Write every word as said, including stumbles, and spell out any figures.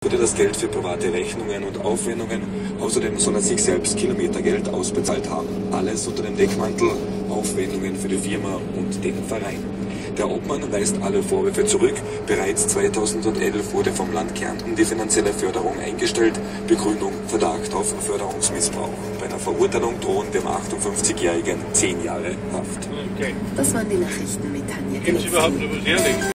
wurde das Geld für private Rechnungen und Aufwendungen. Außerdem soll er sich selbst Kilometergeld ausbezahlt haben. Alles unter dem Deckmantel Aufwendungen für die Firma und den Verein. Der Obmann weist alle Vorwürfe zurück. Bereits zweitausendelf wurde vom Land Kärnten die finanzielle Förderung eingestellt. Begründung Verdacht auf Förderungsmissbrauch. Bei einer Verurteilung drohen dem achtundfünfzigjährigen zehn Jahre Haft. Okay. Das waren die Nachrichten mit Tanja Gibt es überhaupt noch was Ehrliches?